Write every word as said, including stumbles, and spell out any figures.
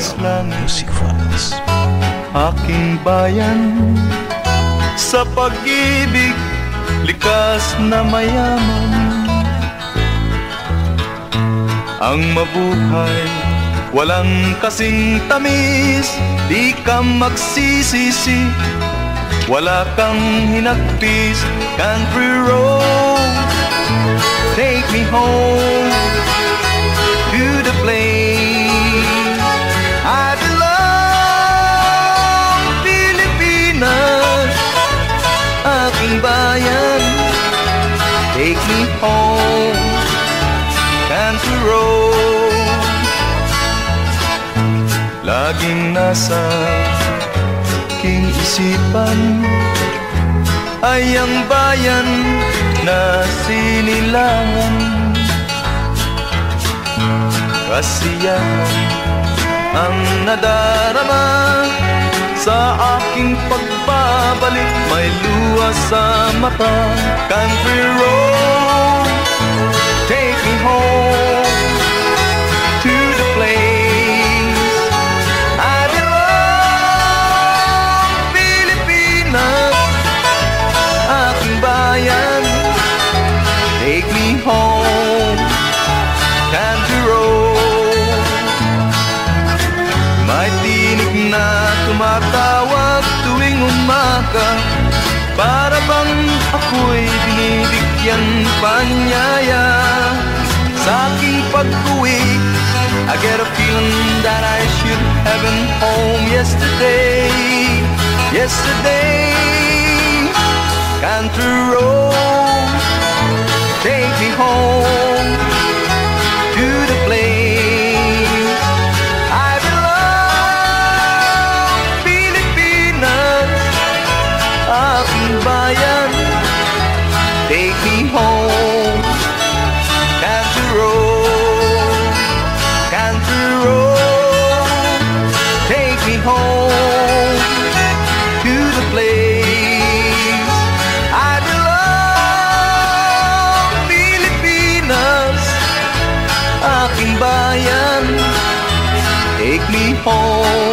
taas langit, Music Files. aking bayan. Sa pag-ibig, likas na mayaman. Ang mabuhay, walang kasing tamis. Di ka magsisisi, wala kang hinagpis. Country road, take me home to the place I belong. Pilipinas, aking bayan, take me home, country road. Laging nasa aking isipan ay ang bayan na sinilangan. Kasiyahan ang nadarama sa aking pagbabalik, may luha sa mata. Country road, take me home to the place I belong. Pilipinas, aking bayan, take me home, country road. May tinig na tumatawag tuwing umaga, para bang ako'y binibigyan panyaya. Sa aking pag-uwi, I get a feeling that I should have been home yesterday. Yesterday, country road, take me home to the place I belong. Pilipinas, aking bayan, take me home, country road, country road, take me home to the place I belong. Pilipinas, aking bayan, take me home.